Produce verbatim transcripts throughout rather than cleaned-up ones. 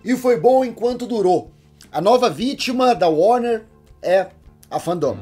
E foi bom enquanto durou. A nova vítima da Warner é a Fandom.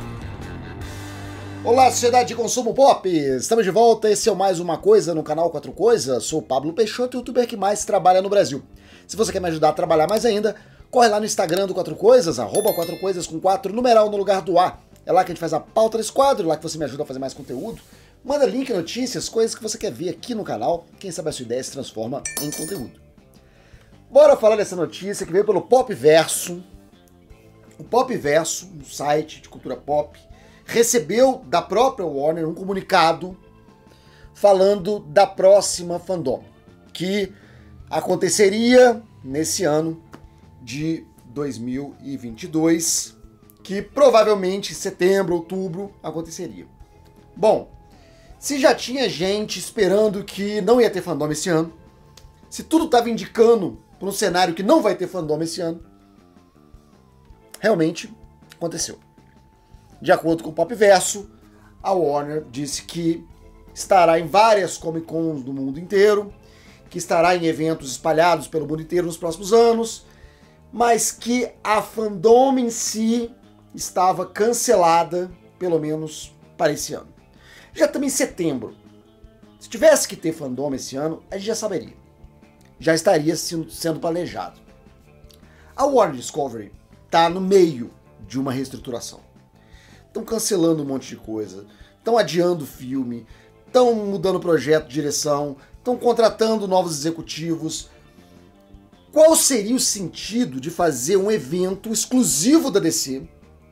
Olá, sociedade de consumo pop! Estamos de volta, esse é o Mais Uma Coisa no canal Quatro Coisas. Sou o Pablo Peixoto, o youtuber que mais trabalha no Brasil. Se você quer me ajudar a trabalhar mais ainda, corre lá no Instagram do Quatro Coisas, arroba Quatro Coisas com quatro, numeral no lugar do A. É lá que a gente faz a pauta desse quadro, lá que você me ajuda a fazer mais conteúdo. Manda link, notícias, coisas que você quer ver aqui no canal. Quem sabe a sua ideia se transforma em conteúdo. Bora falar dessa notícia que veio pelo Popverso. O Popverso, um site de cultura pop, recebeu da própria Warner um comunicado falando da próxima Fandom, que aconteceria nesse ano de dois mil e vinte e dois, que provavelmente em setembro, outubro aconteceria. Bom, se já tinha gente esperando que não ia ter Fandom esse ano, se tudo estava indicando para um cenário que não vai ter Fandom esse ano, realmente aconteceu. De acordo com o Popverso, a Warner disse que estará em várias Comic Cons do mundo inteiro, que estará em eventos espalhados pelo mundo inteiro nos próximos anos, mas que a Fandom em si estava cancelada, pelo menos para esse ano. Já estamos em setembro. Se tivesse que ter Fandom esse ano, a gente já saberia. Já estaria sendo planejado. A Warner Discovery está no meio de uma reestruturação. Estão cancelando um monte de coisa, estão adiando o filme, estão mudando o projeto de direção, estão contratando novos executivos. Qual seria o sentido de fazer um evento exclusivo da D C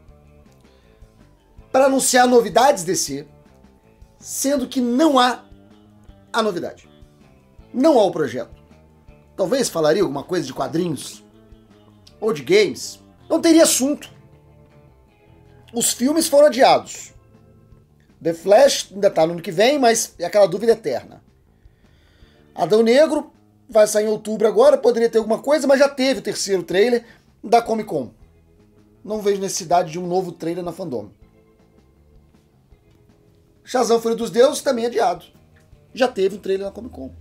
para anunciar novidades D C, sendo que não há a novidade? Não há o projeto. Talvez falaria alguma coisa de quadrinhos ou de games. Não teria assunto. Os filmes foram adiados. The Flash ainda está no ano que vem, mas é aquela dúvida eterna. Adão Negro vai sair em outubro agora, poderia ter alguma coisa, mas já teve o terceiro trailer da Comic Con. Não vejo necessidade de um novo trailer na Fandom. Shazam Fúria dos Deuses também adiado. Já teve um trailer na Comic Con.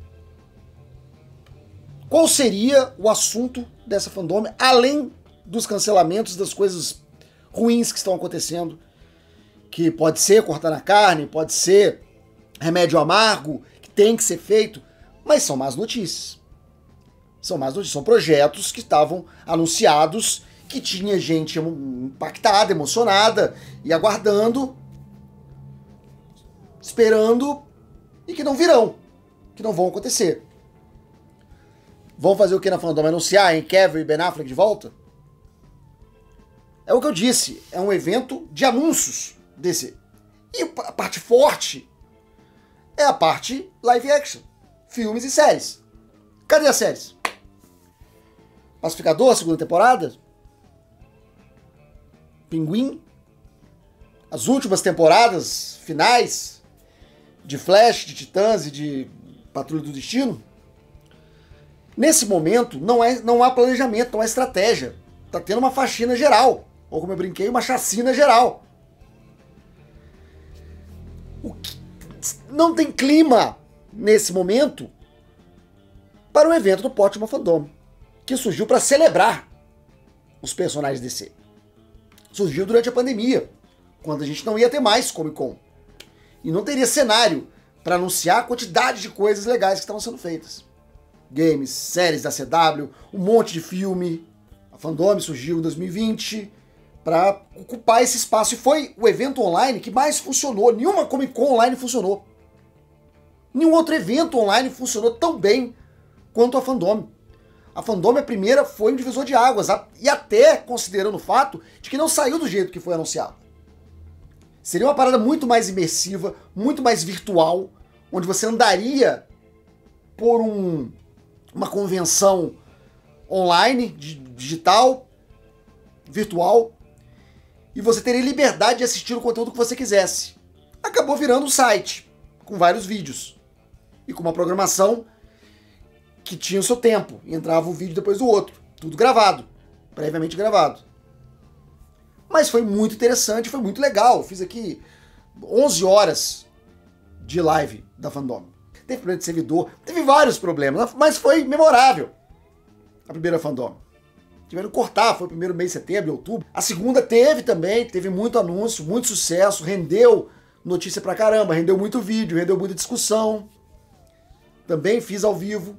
Qual seria o assunto dessa Fandom, além dos cancelamentos, das coisas ruins que estão acontecendo, que pode ser cortar na carne, pode ser remédio amargo, que tem que ser feito, mas são más notícias. São más notícias, são projetos que estavam anunciados, que tinha gente impactada, emocionada e aguardando, esperando, e que não virão, que não vão acontecer. Vão fazer o que na Fandom? Anunciar em Cavill e Ben Affleck de volta? É o que eu disse, é um evento de anúncios desse. E a parte forte é a parte live action, filmes e séries. Cadê as séries? Pacificador, segunda temporada? Pinguim? As últimas temporadas finais de Flash, de Titãs e de Patrulha do Destino? Nesse momento não, é, não há planejamento, não há estratégia. Tá tendo uma faxina geral. Ou como eu brinquei, uma chacina geral. O que... Não tem clima, nesse momento, para o evento do porte de uma Fandom, que surgiu para celebrar os personagens D C. Surgiu durante a pandemia, quando a gente não ia ter mais Comic Con. E não teria cenário para anunciar a quantidade de coisas legais que estavam sendo feitas. Games, séries da C W, um monte de filme. A Fandom surgiu em dois mil e vinte para ocupar esse espaço. E foi o evento online que mais funcionou. Nenhuma Comic Con online funcionou. Nenhum outro evento online funcionou tão bem quanto a Fandom. A Fandom, a primeira, foi um divisor de águas. E até considerando o fato de que não saiu do jeito que foi anunciado. Seria uma parada muito mais imersiva, muito mais virtual, onde você andaria por um, uma convenção online, digital, virtual, e você teria liberdade de assistir o conteúdo que você quisesse. Acabou virando um site, com vários vídeos, e com uma programação que tinha o seu tempo, e entrava um vídeo depois do outro, tudo gravado, previamente gravado. Mas foi muito interessante, foi muito legal. Eu fiz aqui onze horas de live da Fandom. Teve problema de servidor, teve vários problemas, mas foi memorável. a primeira fandom. Tiveram que cortar, foi o primeiro mês de setembro, outubro. A segunda teve também, teve muito anúncio, muito sucesso, rendeu notícia pra caramba, rendeu muito vídeo, rendeu muita discussão. Também fiz ao vivo.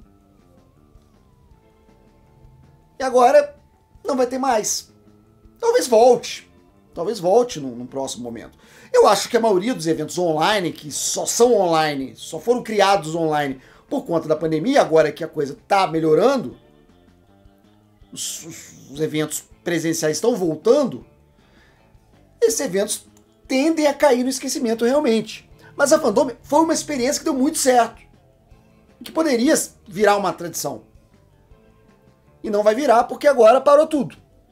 E agora não vai ter mais. Talvez volte. Talvez volte num, num próximo momento. Eu acho que a maioria dos eventos online, que só são online, só foram criados online por conta da pandemia, agora que a coisa está melhorando, os, os, os eventos presenciais estão voltando, esses eventos tendem a cair no esquecimento realmente. Mas a Fandom foi uma experiência que deu muito certo, que poderia virar uma tradição. E não vai virar porque agora parou tudo.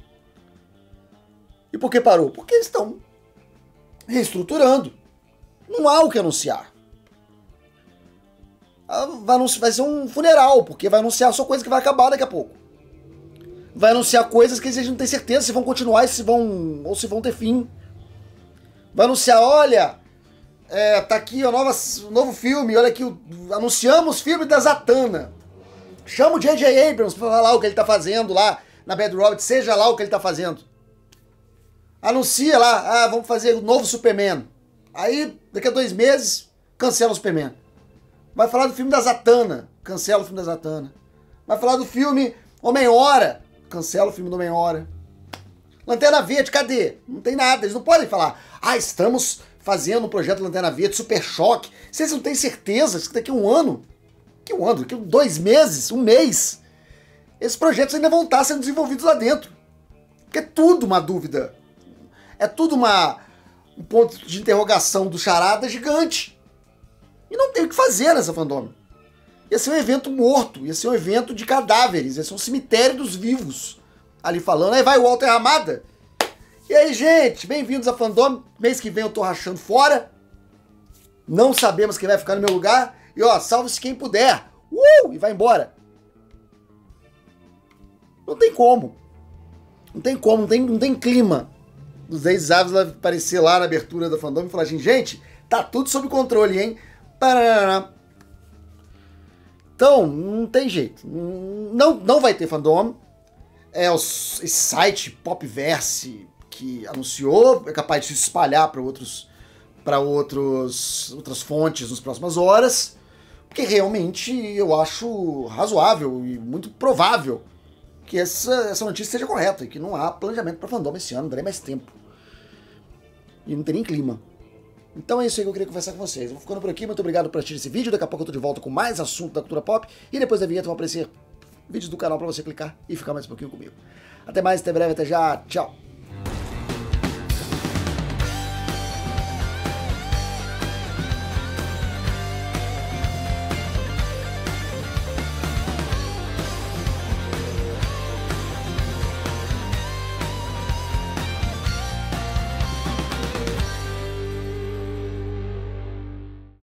E por que parou? Porque eles estão reestruturando. Não há o que anunciar. Vai ser um funeral, porque vai anunciar só coisa que vai acabar daqui a pouco. Vai anunciar coisas que eles não têm certeza se vão continuar se vão, ou se vão ter fim. Vai anunciar, olha, é, tá aqui o nova, novo filme, olha aqui, anunciamos o filme da Zatanna. Chama o J J Abrams pra falar o que ele tá fazendo lá na Bad Robot, seja lá o que ele tá fazendo. Anuncia lá, ah, vamos fazer o novo Superman. Aí, daqui a dois meses, cancela o Superman. Vai falar do filme da Zatanna, cancela o filme da Zatanna. Vai falar do filme Homem-Hora, cancela o filme do Homem-Hora. Lanterna Verde, cadê? Não tem nada, eles não podem falar, ah, estamos fazendo um projeto Lanterna Verde, Super Choque. Vocês não têm certeza que daqui a um ano, daqui a um ano, daqui a dois meses, um mês, esses projetos ainda vão estar sendo desenvolvidos lá dentro. Porque é tudo uma dúvida. É tudo uma, um ponto de interrogação do charada gigante. E não tem o que fazer nessa fandom. Ia ser um evento morto, ia ser um evento de cadáveres, ia ser um cemitério dos vivos. Ali falando, aí vai o Walter Hamada. E aí, gente, bem-vindos à fandom. Mês que vem eu tô rachando fora. Não sabemos quem vai ficar no meu lugar. E ó, salve-se quem puder. Uh! E vai embora. Não tem como. Não tem como, não tem, não tem clima. Os dez aves aparecer lá na abertura da fandom e falar assim, gente, tá tudo sob controle, hein? Parará. Então, não tem jeito. Não, não vai ter fandom. É o esse site Popverse que anunciou, é capaz de se espalhar para outros, para outros, outras fontes nas próximas horas, porque realmente eu acho razoável e muito provável que essa, essa notícia seja correta e que não há planejamento para fandom esse ano, não darei mais tempo. E não tem nem clima. Então é isso aí que eu queria conversar com vocês. Eu vou ficando por aqui, muito obrigado por assistir esse vídeo. Daqui a pouco eu tô de volta com mais assunto da cultura pop. E depois da vinheta vão aparecer vídeos do canal para você clicar e ficar mais um pouquinho comigo. Até mais, até breve, até já. Tchau!